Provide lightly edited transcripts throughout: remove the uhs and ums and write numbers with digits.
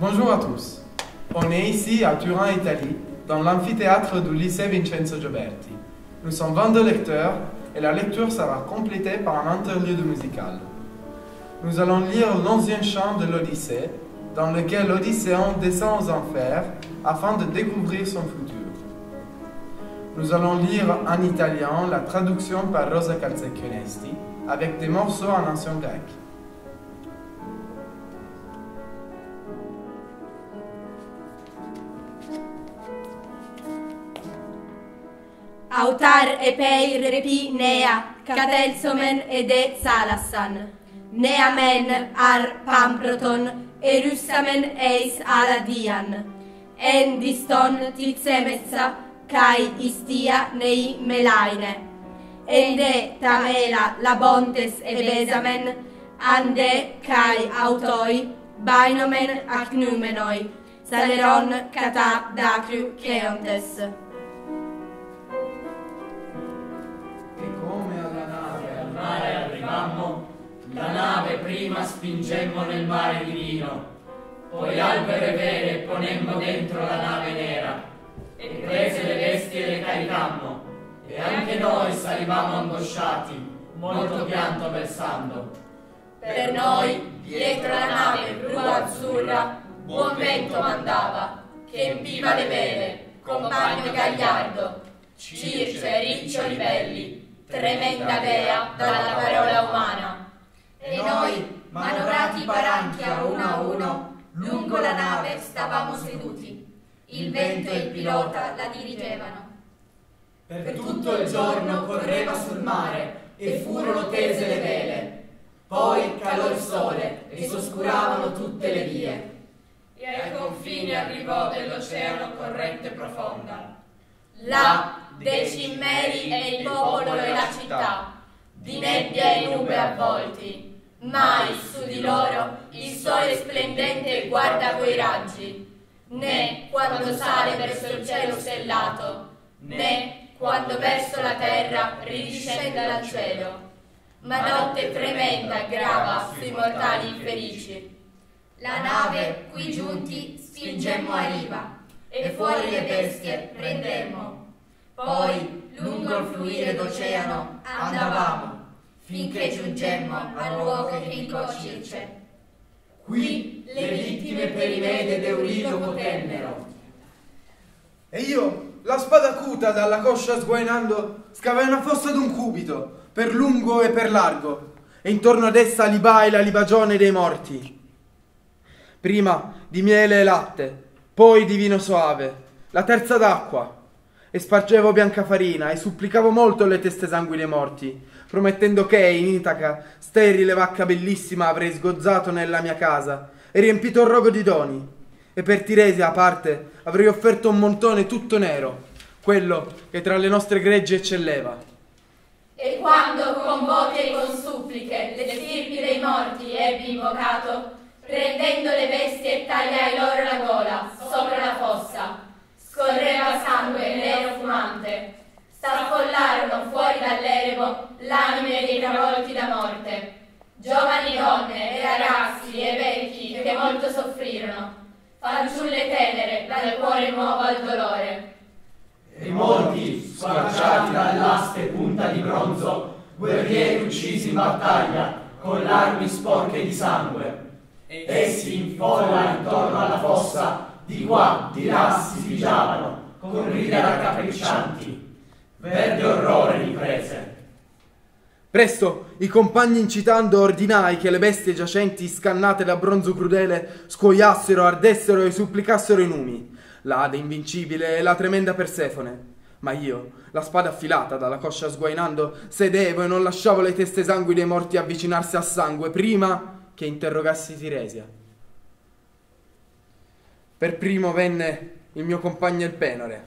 Bonjour à tous. On est ici à Turin, Italie, dans l'amphithéâtre du lycée Vincenzo Gioberti. Nous sommes 22 lecteurs et la lecture sera complétée par un interlude musical. Nous allons lire l'11e chant de l'Odyssée, dans lequel l'Odysséen descend aux enfers afin de découvrir son futur. Nous allons lire en italien la traduction par Rosa Calzecchionesti avec des morceaux en ancien grec. Autar epei repi nea, Catelsomen ede Salassan, neamen ar Pamproton, erussamen eis aladian, endiston titsemessa, kai istia nei melaine, ende tamela labontes ebesamen, ande kai autoi, bainomen acnumenoi, saleron kata dacru cheontes. Mare arrivammo, la nave prima spingemmo nel mare divino, poi albere vere ponemmo dentro la nave nera, e prese le bestie le caricammo, e anche noi salivamo angosciati, molto pianto versando. Per noi, dietro la nave blu azzurra, buon vento mandava, che empiva le vele, compagno gagliardo, Circe, riccioli belli, tremenda dea dalla parola umana. E noi, manovrati paranchi uno a uno, lungo la nave stavamo seduti. Il vento e il pilota la dirigevano. Per tutto il giorno correva sul mare e furono tese le vele. Poi calò il sole e s'oscuravano tutte le vie. E ai confini arrivò dell'oceano corrente profonda. Là, dei cimmeri e il popolo e la città, di nebbia e nube avvolti, mai su di loro il sole splendente guarda coi raggi, né quando sale verso il cielo stellato, né quando verso la terra ridiscende dal cielo, ma notte tremenda grava sui mortali infelici. La nave, qui giunti, spingemmo a riva, e fuori le bestie prendemmo. Poi, lungo il fluire d'oceano, andavamo, finché giungemmo al luogo che indicò Circe. Qui le vittime Perimede ed Euriloco tennero. E io, la spada acuta dalla coscia sguainando, scavai una fossa d'un cubito, per lungo e per largo, e intorno ad essa libai la libagione dei morti. Prima di miele e latte, poi di vino soave, la terza d'acqua, e spargevo bianca farina e supplicavo molto le teste esangui dei morti, promettendo che in Itaca, sterile vacca bellissima, avrei sgozzato nella mia casa e riempito il rogo di doni, e per Tiresia a parte avrei offerto un montone tutto nero, quello che tra le nostre greggi eccelleva. E quando con voti e con suppliche le stirpi dei morti ebbi invocato, prendendo le bestie tagliai loro la gola sopra la fossa. Scorreva sangue nero fumante. S'affollarono fuori dall'erebo l'anime dei travolti da morte. Giovani donne e ragazzi e vecchi che molto soffrirono. Fanciulle tenere dal cuore nuovo al dolore. E molti, squarciati dall'aste punta di bronzo, guerrieri uccisi in battaglia, con l'armi sporche di sangue. Essi in folla intorno alla fossa, di qua, di là si pigiavano, con ride raccapriccianti. Verde orrore li prese. Presto, i compagni incitando ordinai che le bestie giacenti scannate da bronzo crudele scuoiassero, ardessero e supplicassero i numi, la Ade invincibile e la tremenda Persefone. Ma io, la spada affilata dalla coscia sguainando, sedevo e non lasciavo le teste esangui dei morti avvicinarsi al sangue prima che interrogassi Tiresia. Per primo venne il mio compagno il Penore,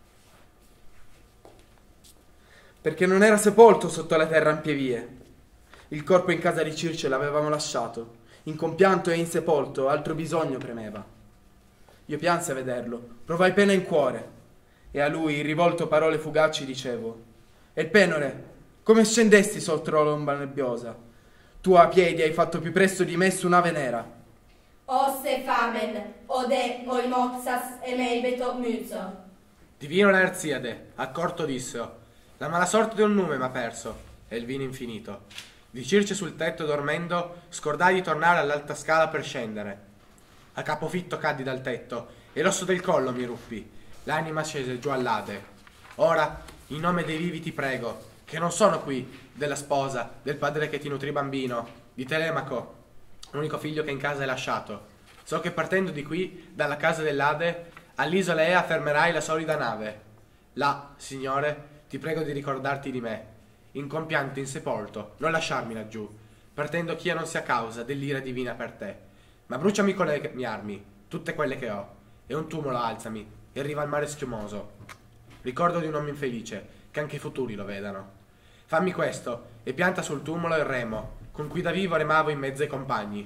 perché non era sepolto sotto la terra ampie vie. Il corpo in casa di Circe l'avevamo lasciato, in compianto e insepolto, altro bisogno premeva. Io piansi a vederlo, provai pena in cuore, e a lui, rivolto parole fugaci, dicevo: Elpenore, come scendesti sotto l'ombra nebbiosa? Tu a piedi hai fatto più presto di me su nave nera. O se fa famen, ode oimoxas emeibeto muzo. Divino Laerziade, accorto dissero, la mala sorte di un nume m'ha perso, e il vino infinito. Di Circe sul tetto dormendo, scordai di tornare all'alta scala per scendere. A capofitto caddi dal tetto, e l'osso del collo mi ruppi. L'anima scese giù all'Ade. Ora, in nome dei vivi ti prego, che non sono qui, della sposa, del padre che ti nutrì bambino, di Telemaco, l'unico figlio che in casa hai lasciato. So che partendo di qui, dalla casa dell'Ade, all'isola Ea fermerai la solida nave. Là, Signore, ti prego di ricordarti di me, in compianto insepolto, non lasciarmi laggiù, partendo ch'io non sia causa dell'ira divina per te. Ma bruciami con le mie armi, tutte quelle che ho, e un tumulo alzami, e arriva al mare schiumoso. Ricordo di un uomo infelice, che anche i futuri lo vedano. Fammi questo, e pianta sul tumulo il remo, con cui da vivo remavo in mezzo ai compagni.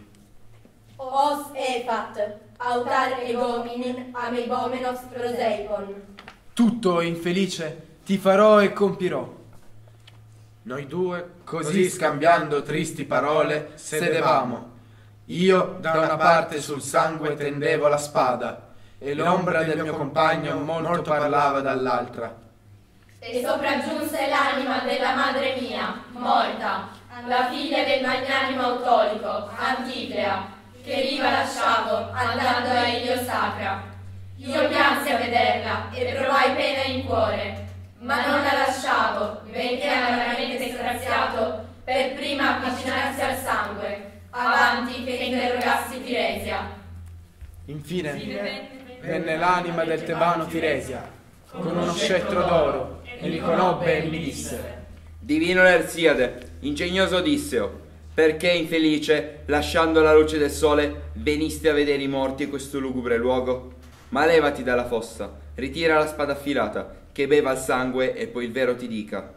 Os efat, autar egominin ameibomenos proseipon. Tutto, infelice, ti farò e compirò. Noi due, Così scambiando tristi parole, sedevamo. Io da una parte sul sangue tendevo la spada, e l'ombra del mio compagno molto parlava dall'altra. E sopraggiunse l'anima della madre mia, morta, la figlia del magnanimo Autolico, Anticlea, che viva lasciavo andando a Elio Sacra. Io piansi a vederla e provai pena in cuore, ma non la lasciavo, benché amaramente straziato, per prima avvicinarsi al sangue, avanti che interrogassi Tiresia. Infine venne l'anima del tebano Tiresia, con uno scettro d'oro, e mi conobbe e mi disse: Divino Laerziade, ingegnoso Odisseo, perché infelice, lasciando la luce del sole, veniste a vedere i morti in questo lugubre luogo? Ma levati dalla fossa, ritira la spada affilata, che beva il sangue e poi il vero ti dica.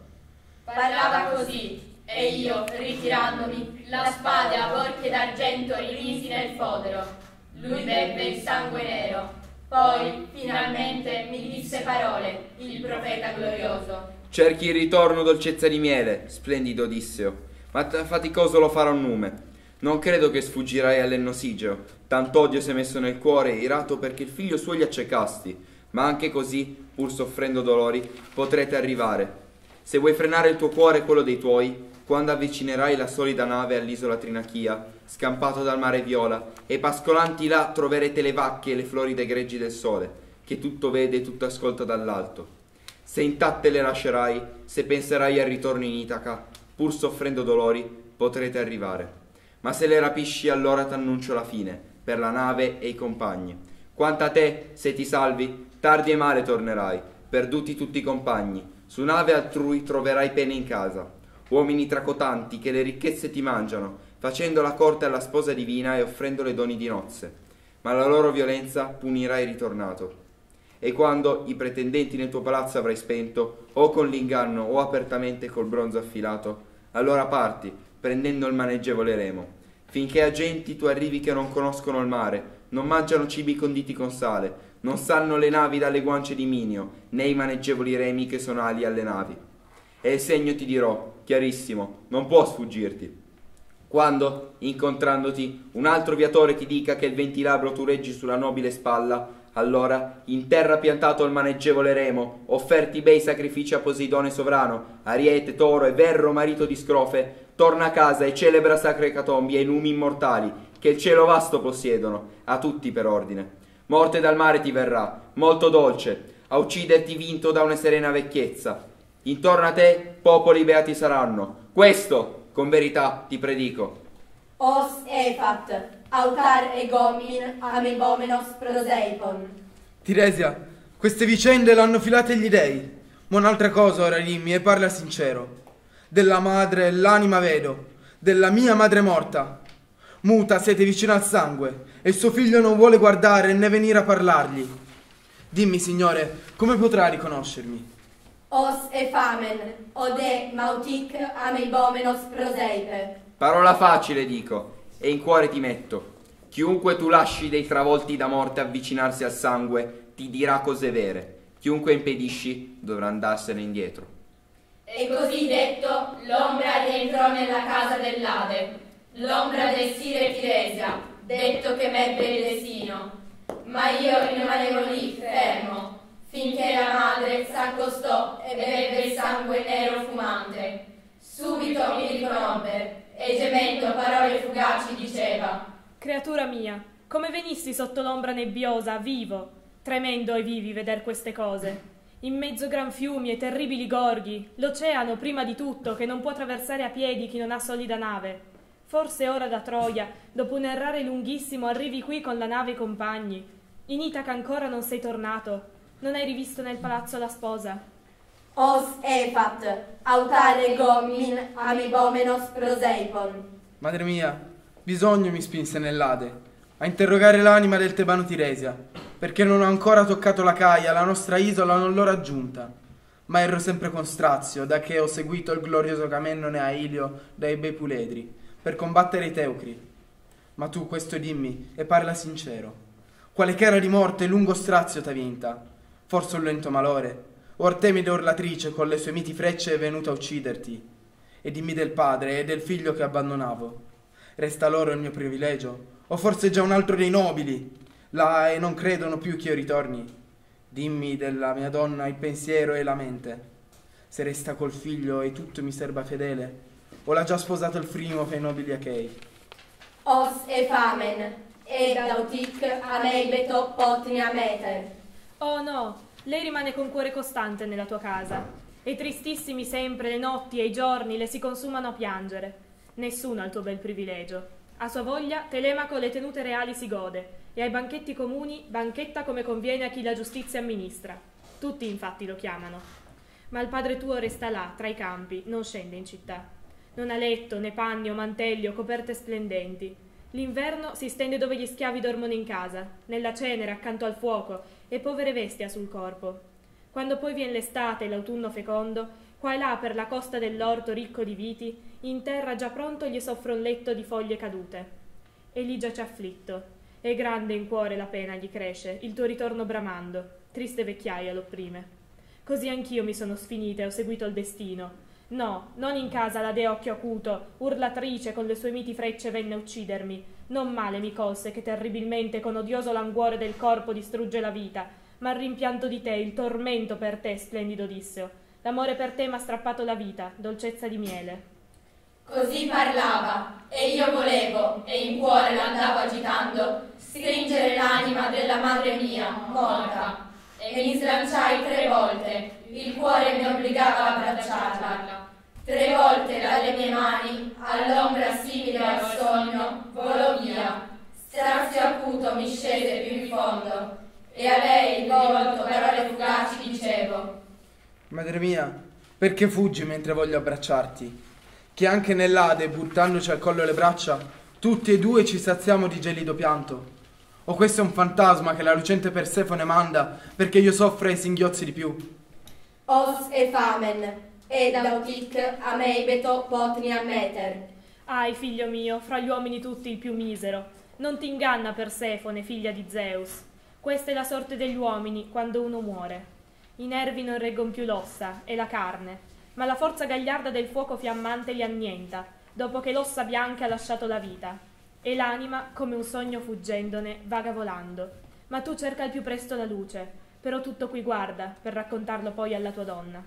Parlava così, e io, ritirandomi, la spada a borchie d'argento rimisi nel fodero. Lui bevve il sangue nero. Poi, finalmente, mi disse parole, il profeta glorioso. Cerchi il ritorno dolcezza di miele, splendido Odisseo, ma faticoso lo farà un nume. Non credo che sfuggirai all'Ennosigeo, tanto odio si è messo nel cuore, irato perché il figlio suo gli accecasti, ma anche così, pur soffrendo dolori, potrete arrivare. Se vuoi frenare il tuo cuore e quello dei tuoi, quando avvicinerai la solida nave all'isola Trinachia, scampato dal mare viola, e pascolanti là troverete le vacche e le floride greggi del sole, che tutto vede e tutto ascolta dall'alto. Se intatte le lascerai, se penserai al ritorno in Itaca, pur soffrendo dolori, potrete arrivare. Ma se le rapisci, allora t'annuncio la fine, per la nave e i compagni. Quanto a te, se ti salvi, tardi e male tornerai, perduti tutti i compagni. Su nave altrui troverai pene in casa. Uomini tracotanti che le ricchezze ti mangiano, facendo la corte alla sposa divina e offrendole doni di nozze. Ma la loro violenza punirai ritornato. E quando i pretendenti nel tuo palazzo avrai spento, o con l'inganno o apertamente col bronzo affilato, allora parti, prendendo il maneggevole remo, finché a genti tu arrivi che non conoscono il mare, non mangiano cibi conditi con sale, non sanno le navi dalle guance di Minio, né i maneggevoli remi che sono ali alle navi. E il segno ti dirò, chiarissimo, non può sfuggirti. Quando, incontrandoti, un altro viatore ti dica che il ventilabro tu reggi sulla nobile spalla, allora, in terra piantato il maneggevole remo, offerti bei sacrifici a Poseidone sovrano, Ariete, Toro e Verro marito di Scrofe, torna a casa e celebra sacre ecatombi ai numi immortali, che il cielo vasto possiedono, a tutti per ordine. Morte dal mare ti verrà, molto dolce, a ucciderti vinto da una serena vecchiezza. Intorno a te popoli beati saranno. Questo, con verità, ti predico. Os efat, autar egomin ameibomenos proseipon. Tiresia, queste vicende l'hanno filate gli dei, ma un'altra cosa ora dimmi e parla sincero. Della madre l'anima vedo, della mia madre morta. Muta siete vicino al sangue, e suo figlio non vuole guardare né venire a parlargli. Dimmi, signore, come potrà riconoscermi? Os efamen, ode mautic ameibomenos proseipe. Parola facile dico, e in cuore ti metto. Chiunque tu lasci dei travolti da morte avvicinarsi al sangue, ti dirà cose vere. Chiunque impedisci, dovrà andarsene indietro. E così detto, l'ombra rientrò nella casa dell'Ade, l'ombra del Sire Tiresia, detto che m'ebbe il destino. Ma io rimanevo lì, fermo, finché la madre s'accostò e beve il sangue nero fumante. Subito mi riconobbe e gemendo parole fugaci diceva: Creatura mia, come venissi sotto l'ombra nebbiosa, vivo? Tremendo ai vivi veder queste cose. In mezzo gran fiumi e terribili gorghi, l'oceano prima di tutto, che non può attraversare a piedi chi non ha solida nave. Forse ora da Troia, dopo un errare lunghissimo, arrivi qui con la nave e i compagni. In Itaca ancora non sei tornato, non hai rivisto nel palazzo la sposa. Os efat, autare gomin amibomenos proseipon. Madre mia, bisogno mi spinse nell'Ade a interrogare l'anima del tebano Tiresia, perché non ho ancora toccato la Caia, la nostra isola non l'ho raggiunta. Ma ero sempre con strazio, da che ho seguito il glorioso Camennone a Ilio dai bei puledri, per combattere i Teucri. Ma tu questo dimmi, e parla sincero. Quale chera di morte lungo strazio t'ha vinta? Forse un lento malore? O Artemide orlatrice con le sue miti frecce è venuta a ucciderti? E dimmi del padre e del figlio che abbandonavo. Resta loro il mio privilegio? O forse già un altro dei nobili? Là e non credono più che io ritorni? Dimmi della mia donna il pensiero e la mente. Se resta col figlio e tutto mi serba fedele, o l'ha già sposato il primo fra i nobili Achei? Os efamen, ed autic ameibeto potnia meter. Oh no, lei rimane con cuore costante nella tua casa, e tristissimi sempre le notti e i giorni le si consumano a piangere. Nessuno ha il tuo bel privilegio. A sua voglia Telemaco le tenute reali si gode, e ai banchetti comuni banchetta come conviene a chi la giustizia amministra. Tutti infatti lo chiamano. Ma il padre tuo resta là, tra i campi, non scende in città. Non ha letto, né panni o mantelli o coperte splendenti. L'inverno si stende dove gli schiavi dormono in casa, nella cenere accanto al fuoco, e povere vesti ha sul corpo. Quando poi vien l'estate e l'autunno fecondo, qua e là per la costa dell'orto ricco di viti, in terra già pronto gli soffre un letto di foglie cadute. E lì giace afflitto, e grande in cuore la pena gli cresce, il tuo ritorno bramando, triste vecchiaia l'opprime. Così anch'io mi sono sfinita e ho seguito il destino. No, non in casa la dea occhio acuto, urlatrice con le sue miti frecce venne a uccidermi. Non male mi colse che terribilmente con odioso languore del corpo distrugge la vita, ma il rimpianto di te, il tormento per te, splendido Odisseo. L'amore per te m'ha strappato la vita, dolcezza di miele. Così parlava, e io volevo, e in cuore l'andavo agitando, stringere l'anima della madre mia, morta, e mi slanciai 3 volte, il cuore mi obbligava a abbracciarla. 3 volte dalle mie mani, all'ombra simile al sogno, volò via. Strazio acuto mi scese più in fondo, e a lei, volto, parole fugaci dicevo: Madre mia, perché fuggi mentre voglio abbracciarti? Che anche nell'Ade, buttandoci al collo le braccia, tutti e due ci saziamo di gelido pianto. O questo è un fantasma che la lucente Persefone manda perché io soffra e singhiozzi di più? Os efamen, ed autic ameibeto potnia meter. Ahi, figlio mio, fra gli uomini tutti il più misero. Non ti inganna Persefone, figlia di Zeus. Questa è la sorte degli uomini quando uno muore. I nervi non reggon più l'ossa e la carne, ma la forza gagliarda del fuoco fiammante li annienta, dopo che l'ossa bianca ha lasciato la vita. E l'anima, come un sogno fuggendone, vaga volando. Ma tu cerca al più presto la luce, però tutto qui guarda, per raccontarlo poi alla tua donna.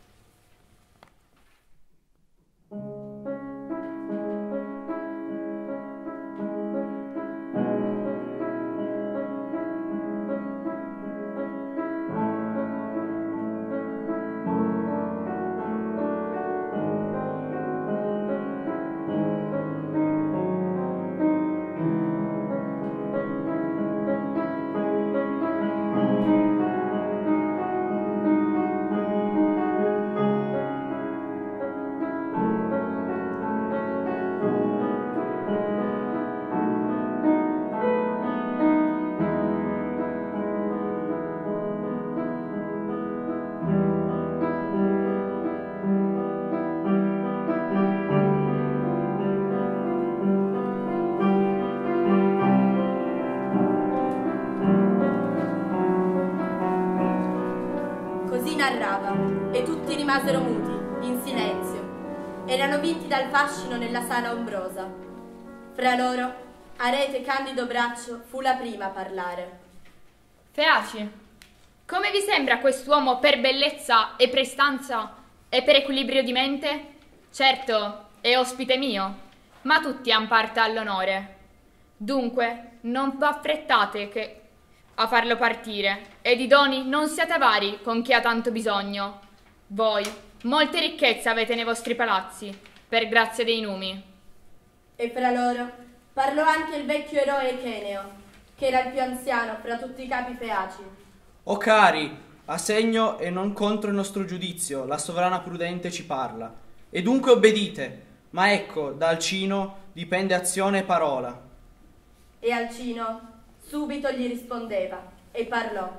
narrava, e tutti rimasero muti, in silenzio. Erano vinti dal fascino nella sana ombrosa. Fra loro Arete Candido Braccio fu la prima a parlare. Feaci, come vi sembra quest'uomo per bellezza e prestanza e per equilibrio di mente? Certo, è ospite mio, ma tutti han parte all'onore. Dunque, non v'affrettate a farlo partire, e di doni non siate avari con chi ha tanto bisogno. Voi, molte ricchezze avete nei vostri palazzi, per grazia dei numi. E fra loro parlò anche il vecchio eroe Echeneo, che era il più anziano fra tutti i capi feaci. O cari, a segno e non contro il nostro giudizio, la sovrana prudente ci parla. E dunque obbedite, ma ecco, da Alcino dipende azione e parola. E Alcino subito gli rispondeva e parlò.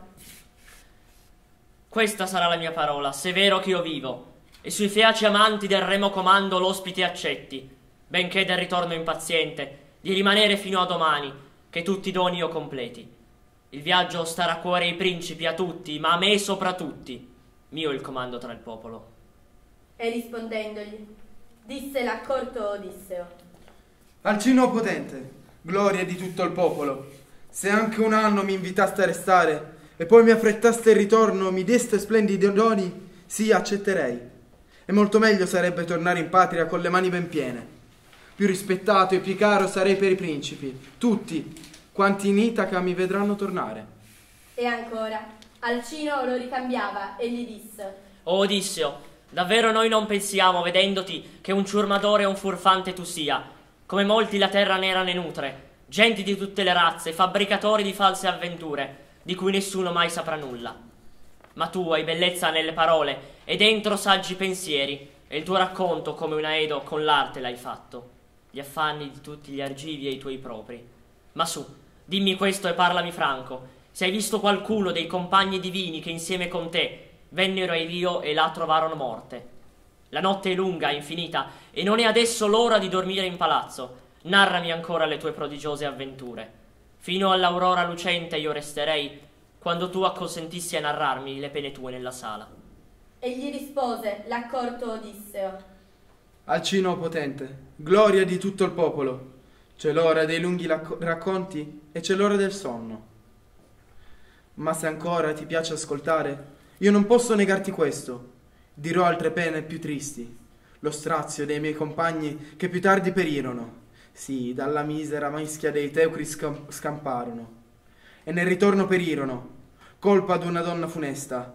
Questa sarà la mia parola, se è vero che io vivo, e sui feaci amanti del remo comando l'ospite accetti, benché del ritorno impaziente, di rimanere fino a domani, che tutti i doni io completi. Il viaggio starà a cuore ai principi, a tutti, ma a me sopra tutti. Mio il comando tra il popolo. E rispondendogli, disse l'accorto Odisseo. Alcino potente, gloria di tutto il popolo, se anche un anno mi invitaste a restare e poi mi affrettaste il ritorno, mi deste splendidi doni, sì, accetterei. E molto meglio sarebbe tornare in patria con le mani ben piene. Più rispettato e più caro sarei per i principi, tutti, quanti in Itaca mi vedranno tornare. E ancora, Alcino lo ricambiava e gli disse: O Odisseo, davvero noi non pensiamo, vedendoti, che un ciurmadore e un furfante tu sia, come molti la terra nera ne nutre, genti di tutte le razze, fabbricatori di false avventure, di cui nessuno mai saprà nulla. Ma tu hai bellezza nelle parole e dentro saggi pensieri, e il tuo racconto come un Aedo con l'arte l'hai fatto, gli affanni di tutti gli argivi e i tuoi propri. Ma su, dimmi questo e parlami franco, se hai visto qualcuno dei compagni divini che insieme con te vennero ai Rio e là trovarono morte. La notte è lunga, infinita, e non è adesso l'ora di dormire in palazzo. Narrami ancora le tue prodigiose avventure. Fino all'aurora lucente io resterei, quando tu acconsentissi a narrarmi le pene tue nella sala. E gli rispose l'accorto Odisseo: Alcino potente, gloria di tutto il popolo, c'è l'ora dei lunghi racconti e c'è l'ora del sonno. Ma se ancora ti piace ascoltare, io non posso negarti questo. Dirò altre pene più tristi, lo strazio dei miei compagni che più tardi perirono. Sì, dalla misera mischia dei teucri scamparono, e nel ritorno perirono, colpa d'una donna funesta.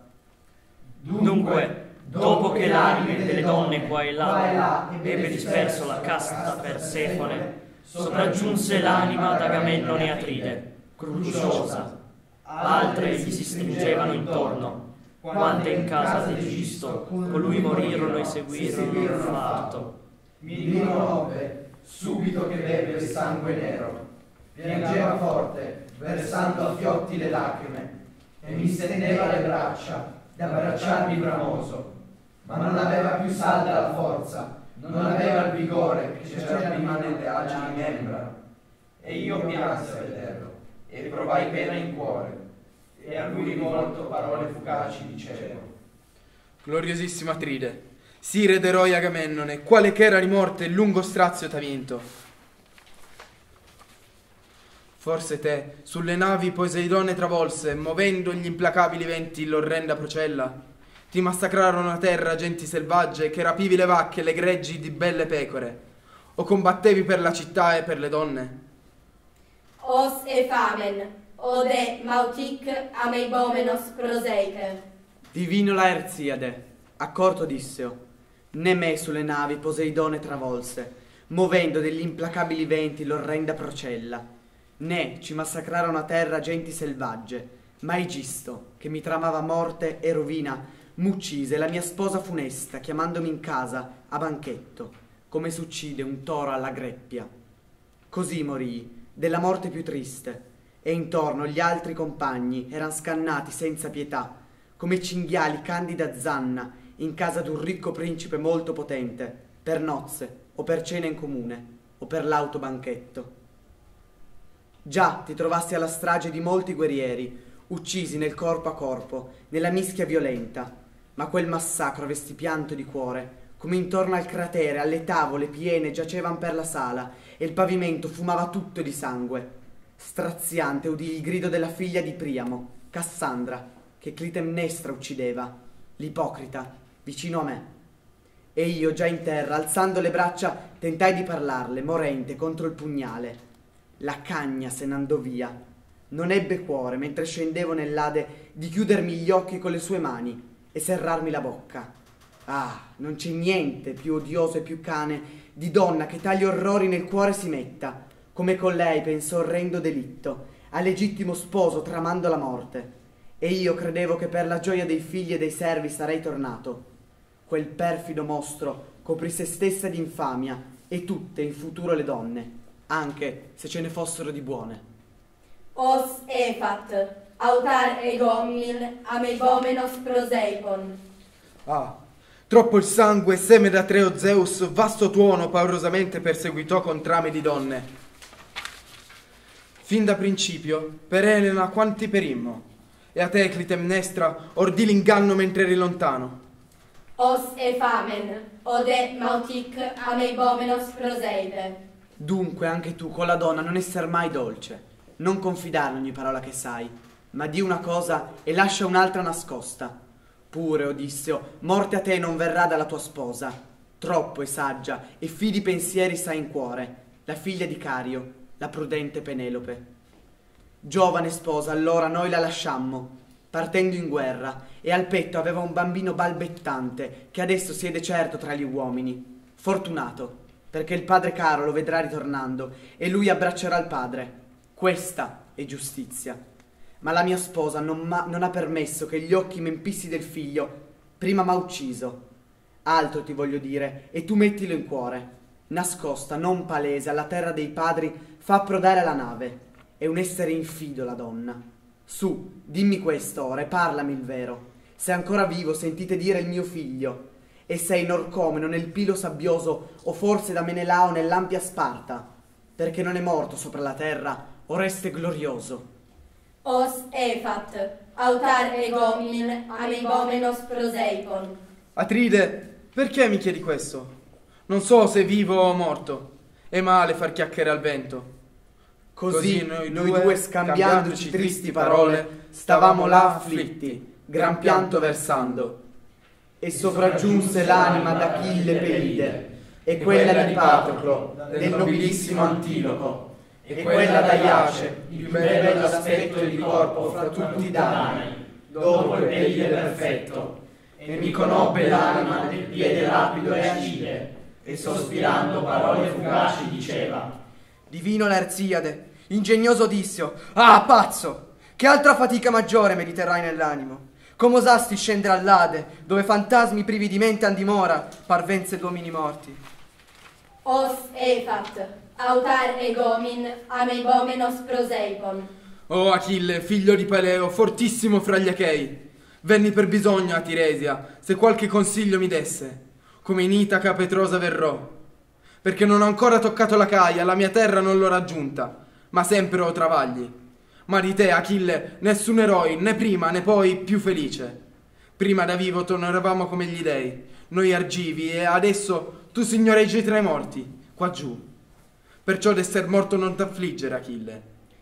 Dunque, dopo che l'anime delle donne qua e là ebbe disperso la casta Persefone, sopraggiunse l'anima d'Agamennone Atride, crucciosa. Altre gli si stringevano intorno, quante in casa d'Egisto colui morirono e seguirono il fatto. Mi riconobbe subito che beve il sangue nero, piangeva forte, versando a fiotti le lacrime, e mi stendeva le braccia d'abbracciarmi bramoso, ma non aveva più salda la forza, non aveva il vigore che c'era prima nelle agili membra. E io piansi a vederlo, e provai pena in cuore, e a lui rivolto parole fugaci dicevo: Gloriosissima Atride, sire d'eroi Agamennone, quale che era di morte il lungo strazio t'ha vinto. Forse te, sulle navi Poseidone travolse, movendo gli implacabili venti l'orrenda procella, ti massacrarono a terra genti selvagge che rapivi le vacche e le greggi di belle pecore, o combattevi per la città e per le donne? Os e famen, ode mautic ameibomenos proseiche. Divino Laerziade, accorto Odisseo, né me sulle navi Poseidone travolse, movendo degli implacabili venti l'orrenda procella, né ci massacrarono a terra genti selvagge, ma Egisto, che mi tramava morte e rovina, m'uccise la mia sposa funesta, chiamandomi in casa a banchetto, come s'uccide un toro alla greppia. Così morii, della morte più triste, e intorno gli altri compagni eran scannati senza pietà, come cinghiali candida zanna in casa d'un ricco principe molto potente, per nozze o per cena in comune o per l'auto banchetto. Già ti trovasti alla strage di molti guerrieri, uccisi nel corpo a corpo, nella mischia violenta, ma quel massacro avesti pianto di cuore come intorno al cratere, alle tavole piene giacevan per la sala, e il pavimento fumava tutto di sangue. Straziante udì il grido della figlia di Priamo, Cassandra, che Clitemnestra uccideva, l'ipocrita, vicino a me. E io, già in terra, alzando le braccia, tentai di parlarle, morente, contro il pugnale. La cagna se n'andò via. Non ebbe cuore, mentre scendevo nell'Ade, di chiudermi gli occhi con le sue mani e serrarmi la bocca. Ah, non c'è niente più odioso e più cane di donna che tali orrori nel cuore si metta, come con lei pensò orrendo delitto, al legittimo sposo tramando la morte. E io credevo che per la gioia dei figli e dei servi sarei tornato. Quel perfido mostro coprì se stessa di infamia e tutte in futuro le donne, anche se ce ne fossero di buone. Os Efat, autar egomil, ameibomenos proseipon. Ah, troppo il sangue, seme d'Atreo Zeus, vasto tuono paurosamente perseguitò con trame di donne. Fin da principio, per Elena quanti perimmo, e a te, Clitemnestra, ordì l'inganno mentre eri lontano. Os Efamen, ode mautic, ameibomenos proseipe. Dunque anche tu con la donna non esser mai dolce, non confidare ogni parola che sai, ma di una cosa e lascia un'altra nascosta. Pure, Odisseo, morte a te non verrà dalla tua sposa. Troppo è saggia e fidi pensieri sa in cuore, la figlia di Cario, la prudente Penelope. Giovane sposa, allora noi la lasciammo, partendo in guerra, e al petto aveva un bambino balbettante, che adesso siede certo tra gli uomini. Fortunato, perché il padre caro lo vedrà ritornando, e lui abbraccerà il padre. Questa è giustizia. Ma la mia sposa non ha permesso che gli occhi m'empissi del figlio, prima m'ha ucciso. Altro ti voglio dire, e tu mettilo in cuore. Nascosta, non palese, alla terra dei padri, fa approdare la nave. È un essere infido la donna. Su, dimmi questo ora e parlami il vero. Se ancora vivo sentite dire il mio figlio, e sei Norcomeno nel Pilo sabbioso, o forse da Menelao nell'ampia Sparta, perché non è morto sopra la terra, oreste glorioso. Os Efat, autar egomil, ameibomenos proseipon. Atride, perché mi chiedi questo? Non so se vivo o morto. È male far chiacchiere al vento. Così noi due, scambiandoci tristi parole, stavamo là afflitti, gran pianto versando. E sopraggiunse l'anima d'Achille Pelide, e quella di Patroclo, del nobilissimo Antiloco, e quella d'Aiace, il più bello aspetto e di corpo fra tutti i Danai, dopo il Pelide perfetto. E mi conobbe l'anima del piede rapido e agile, e sospirando parole fugaci diceva: Divino Lerziade, ingegnoso Odisseo, ah, pazzo! Che altra fatica maggiore mediterai nell'animo? Come osasti scendere all'Ade, dove fantasmi privi di mente han dimora, parvenze d'uomini morti? Os Efat, autar egomin, ameibomenos proseipon. Oh Achille, figlio di Peleo, fortissimo fra gli Achei, venni per bisogno a Tiresia, se qualche consiglio mi desse. Come in Itaca Petrosa verrò, perché non ho ancora toccato la Caia, la mia terra non l'ho raggiunta, ma sempre ho travagli. Ma di te, Achille, nessun eroe, né prima né poi più felice. Prima da vivo non eravamo come gli dei, noi argivi, e adesso tu signoreggi tra i morti, qua giù. Perciò d'esser morto non t'affliggere, Achille.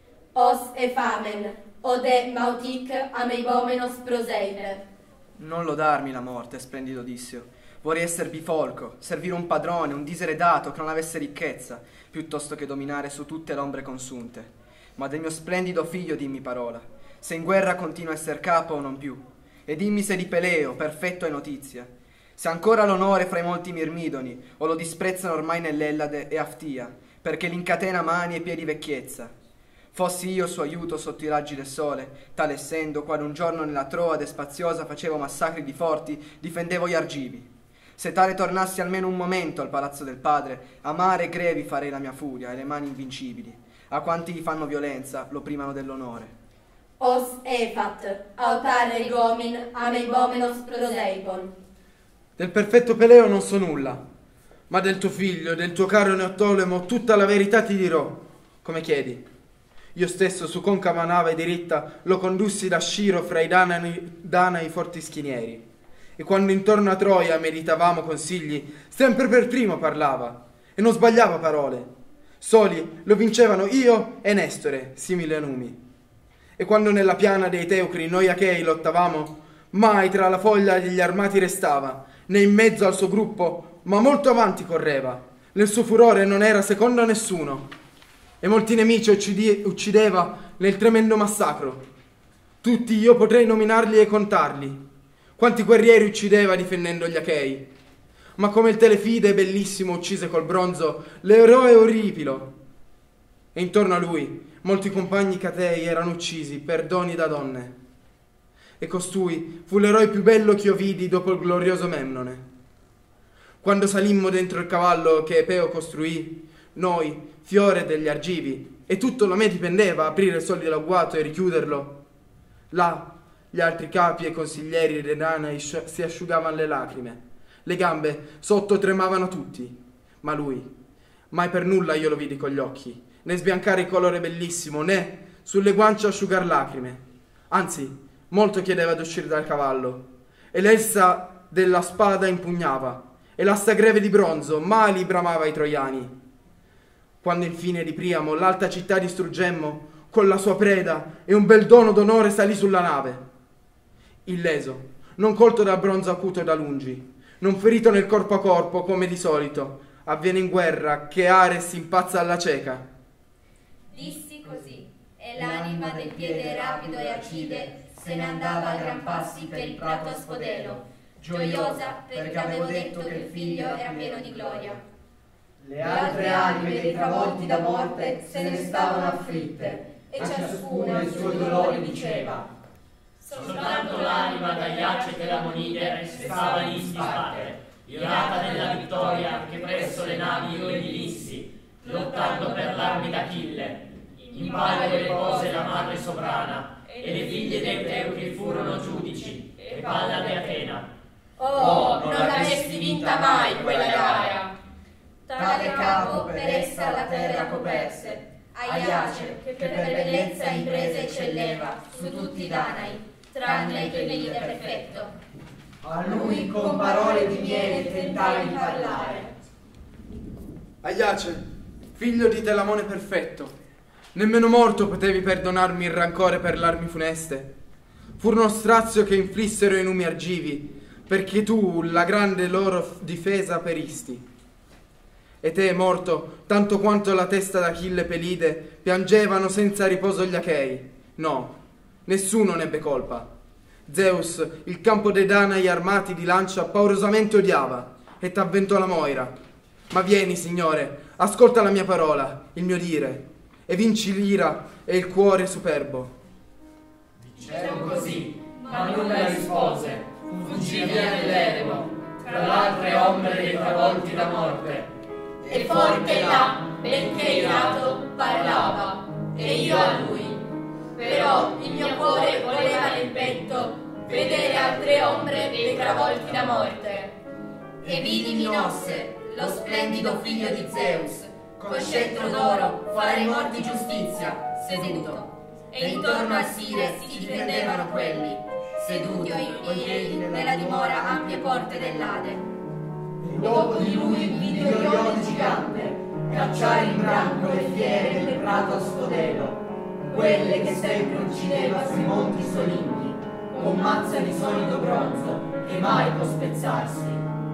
Os Efamen, ode mautic, ameibomenos proseipe. Non lodarmi la morte, splendido Odisseo. Vorrei essere bifolco, servire un padrone, un diseredato che non avesse ricchezza, piuttosto che dominare su tutte l'ombre consunte. Ma del mio splendido figlio dimmi parola, se in guerra continua a esser capo o non più, e dimmi se di Peleo, perfetto hai notizia, se ancora l'onore fra i molti mirmidoni, o lo disprezzano ormai nell'Ellade e Aftia, perché l'incatena mani e piedi vecchiezza. Fossi io suo aiuto sotto i raggi del sole, tal essendo, quando un giorno nella Troade spaziosa facevo massacri di forti, difendevo gli argivi. Se tale tornassi almeno un momento al palazzo del padre, a mare e grevi farei la mia furia e le mani invincibili. A quanti gli fanno violenza lo primano dell'onore. Os Efat, autar egomin, ameibomenos proseipon. Del perfetto Peleo non so nulla, ma del tuo figlio, del tuo caro Neottolemo, tutta la verità ti dirò, come chiedi. Io stesso su concava nave diritta lo condussi da Sciro fra i Danai forti schinieri, e quando intorno a Troia meritavamo consigli, sempre per primo parlava e non sbagliava parole. Soli lo vincevano io e Nestore, simili a numi. E quando nella piana dei Teucri noi Achei lottavamo, mai tra la foglia degli armati restava, né in mezzo al suo gruppo, ma molto avanti correva. Nel suo furore non era secondo a nessuno, e molti nemici uccideva nel tremendo massacro. Tutti io potrei nominarli e contarli, quanti guerrieri uccideva difendendo gli Achei. Ma come il Telefide bellissimo uccise col bronzo l'eroe Euripilo, e intorno a lui molti compagni catei erano uccisi per doni da donne. E costui fu l'eroe più bello che io vidi dopo il glorioso Memnone. Quando salimmo dentro il cavallo che Epeo costruì, noi, fiore degli argivi, e tutto da me dipendeva aprire il solido agguato e richiuderlo, là gli altri capi e consiglieri dei Danai si asciugavano le lacrime. Le gambe sotto tremavano tutti, ma lui, mai per nulla io lo vidi con gli occhi, né sbiancare il colore bellissimo, né sulle guance asciugar lacrime. Anzi, molto chiedeva d'uscire dal cavallo, e l'elsa della spada impugnava, e l'asta greve di bronzo mai bramava ai troiani. Quando infine di Priamo l'alta città distruggemmo, con la sua preda e un bel dono d'onore salì sulla nave. Illeso, non colto dal bronzo acuto da lungi, non ferito nel corpo a corpo come di solito avviene in guerra che Ares impazza alla cieca. Dissi così, e l'anima del piede rapido e acide se ne andava a gran passi per il prato a Spodelo, gioiosa perché avevo detto che il figlio era pieno di gloria. Le altre anime dei travolti da morte se ne stavano afflitte, e ciascuna il suo dolore diceva. Soltanto l'anima d'Aiace della Monide restava lì in disparte, irata della vittoria che presso le navi io gli dissi, lottando per l'armi d'Achille. In palio le pose la madre sovrana, e le figlie dei Teucri furono giudici, e Pallade Atena. Oh, non l'avresti vinta mai quella gara! Tale capo per essa la terra coperse, Aiace, che per bellezza impresa eccelleva su tutti i Danai, tranne il Pelide perfetto. A lui con parole di miele tentavi di parlare. Aiace, figlio di Telamone perfetto, nemmeno morto potevi perdonarmi il rancore per l'armi funeste. Furono strazio che inflissero i numi argivi, perché tu la grande loro difesa peristi. E te, morto, tanto quanto la testa d'Achille Pelide, piangevano senza riposo gli Achei. No, nessuno nebbe colpa. Zeus, il campo dei Danai armati di lancia, paurosamente odiava, e t'avventò la Moira. Ma vieni, Signore, ascolta la mia parola, il mio dire, e vinci l'ira e il cuore superbo. Dicevo così, ma nulla rispose, fuggì via nell'eremo, tra l'altre ombre dei travolti da morte. E forte là, benché irato, parlava, e io a lui. Però il mio cuore voleva nel petto vedere altre ombre dei travolti da morte. E vidi Minosse, lo splendido figlio di Zeus, col scettro d'oro fare ai morti giustizia, seduto. E intorno al Sire si difendevano quelli, seduti coi piedi nella dimora ampie porte dell'Ade. E dopo di lui vidi l'Orione gigante cacciare in branco le fiere del prato a Spodelo, quelle che sempre uccideva sui monti soligni, con mazza di solido bronzo che mai può spezzarsi.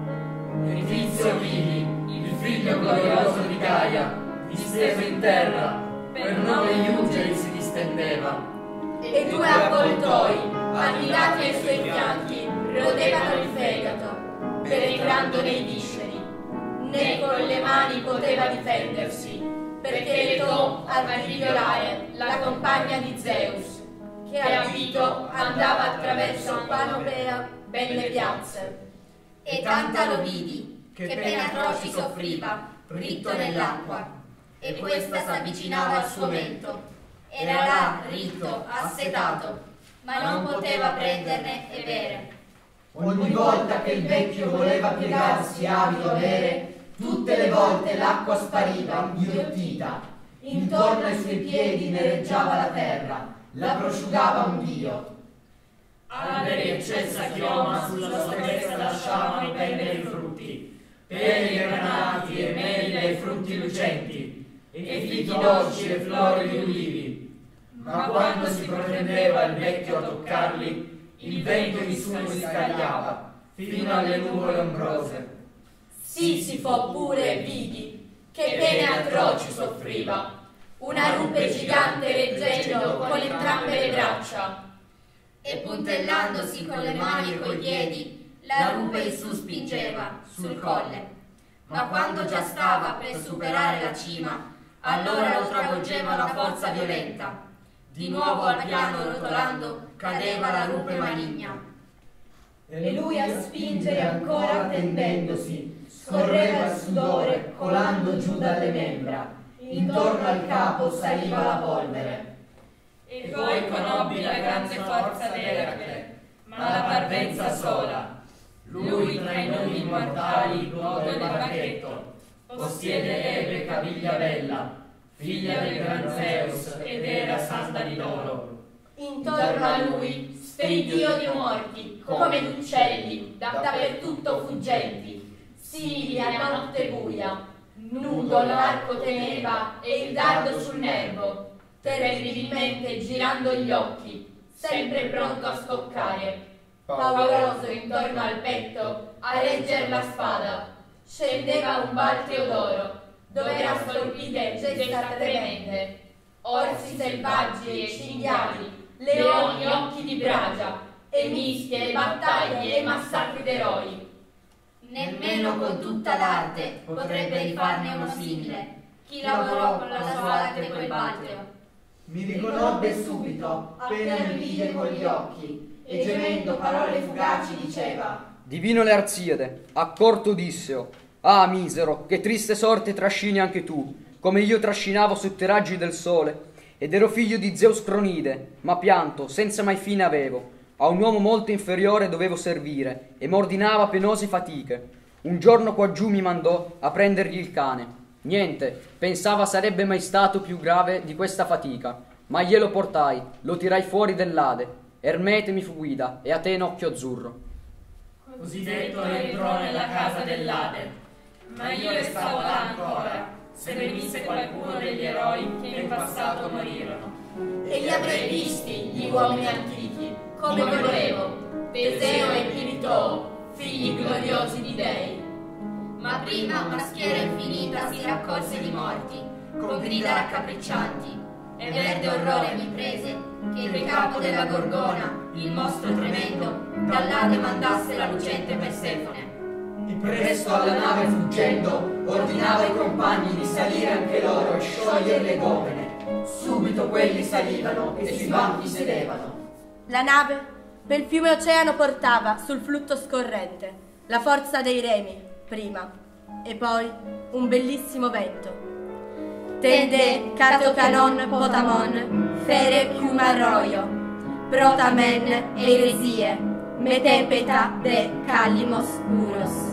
E Tizio vidi, il figlio glorioso di Gaia, disteso in terra, per 9 iugeri si distendeva. E 2 avvoltoi, annidati ai suoi fianchi, rodevano il fegato, penetrando nei visceri. Né con le mani poteva difendersi, perché letò a violare la compagna di Zeus, che abito andava attraverso Panopea belle piazze. E tanta lo vidi, che pene atroci soffriva, ritto nell'acqua, e questa s'avvicinava al suo mento. Era là, ritto, assetato, ma non poteva prenderne e bere. Ogni volta che il vecchio voleva piegarsi avido a bere, tutte le volte l'acqua spariva, inghiottita. Intorno ai suoi piedi nereggiava la terra, la prosciugava un dio. Alberi eccelsa chioma sulla sua testa lasciavano pendere i frutti, peri granati e meli dai frutti lucenti, e fichi dolci e flori di ulivi. Ma quando si protendeva il vecchio a toccarli, il vento di su li scagliava, fino alle nuvole ombrose. Sisifo pure vidi, che pene atroci soffriva, una rupe gigante reggendo con entrambe le braccia, e puntellandosi con le mani e coi piedi, la rupe in su spingeva, sul colle. Ma quando già stava per superare la cima, allora lo travolgeva una forza violenta. Di nuovo al piano rotolando cadeva la rupe maligna. e lui a spingere ancora tendendosi, scorreva il sudore colando giù dalle membra, intorno al capo saliva la polvere. E poi conobbi la grande forza d'Eracle, ma la parvenza sola. Lui tra i nomi immortali gode del bacchetto, possiede Ebe caviglia bella, figlia del gran Zeus, ed era santa di loro. Intorno a lui stridio di morti, come gli uccelli, dappertutto fuggenti, simili a notte buia. Nudo l'arco teneva e il dardo sul nervo, terribilmente girando gli occhi, sempre pronto a scoccare, pauroso intorno al petto a regger la spada. Scendeva un balteo d'oro, dove era scolpite gesta tremende, orsi selvaggi e cinghiali, leoni occhi di bragia, e mischie, battaglie e massacri d'eroi. Nemmeno con tutta l'arte potrebbe rifarne uno simile, chi lavorò con la sua arte quel balteo. Mi riconobbe subito, appena mi vide con gli occhi, e gemendo parole fugaci diceva: Divino Learziade, accorto Odisseo, ah misero, che triste sorte trascini anche tu, come io trascinavo sotto i raggi del sole, ed ero figlio di Zeus Cronide, ma pianto, senza mai fine avevo. A un uomo molto inferiore dovevo servire, e m'ordinava penose fatiche. Un giorno qua giù mi mandò a prendergli il cane. Niente, pensava sarebbe mai stato più grave di questa fatica, ma glielo portai, lo tirai fuori dell'Ade. Ermete mi fu guida, e Atena occhio azzurro. Così detto entrò nella casa dell'Ade, ma io restavo là ancora, se venisse qualcuno degli eroi che in passato morirono. E li avrei visti, gli uomini antichi, come volevo, Teseo e Piritoo, figli gloriosi di dei. Ma prima una schiera infinita si raccolse di morti, con grida raccapriccianti, e verde orrore mi prese, che il capo della Gorgona, il mostro tremendo, dall'Ade mandasse la lucente Persefone. E presto alla nave fuggendo, ordinava ai compagni di salire anche loro e sciogliere le gomene. Subito quelli salivano e sui banchi sedevano. La nave pel fiume oceano portava sul flutto scorrente la forza dei remi, prima, e poi un bellissimo vento. Tende Catocanon Potamon, Fere Cumarroio, Protamen Eresie, Metepeta de Calimos Uros.